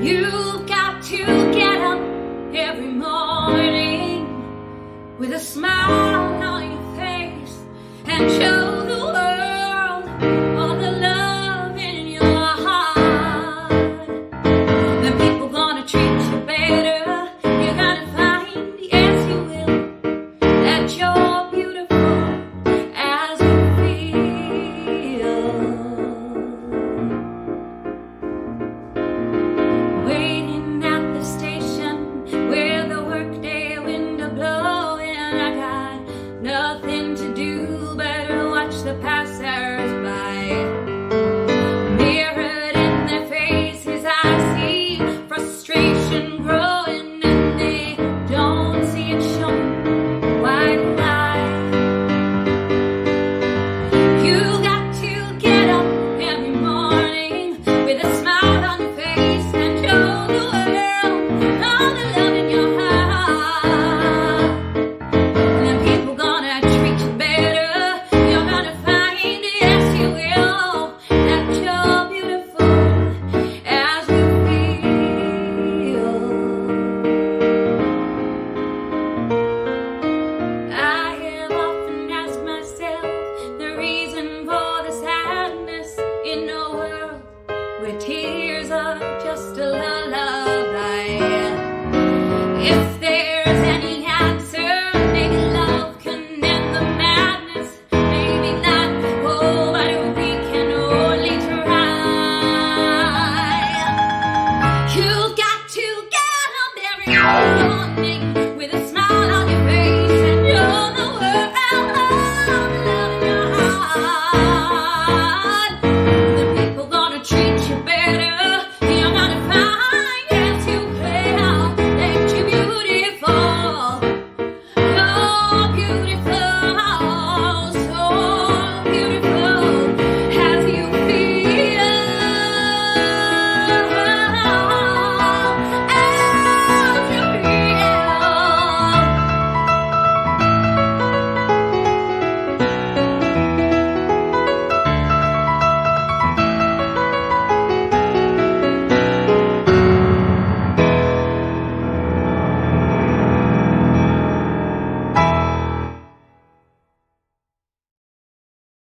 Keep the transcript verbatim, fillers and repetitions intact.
You've got to get up every morning with a smile on your face and show the world all the love in your heart. Then people gonna treat you better. You're gonna find, yes you will, that you're beautiful as you feel. Waiting at the station where the workday wind are blowing, I got nothing to do but watch the passers by. Mirrored in their faces I see frustration growing, and they don't see it showing. Why did I? You got to get up every morning with a smile on your face and show the world all the love in your heart. And then people gonna treat you better. You're gonna find, yes you will, that you're beautiful as you feel. I have often asked myself the reason for the sadness in a world where tears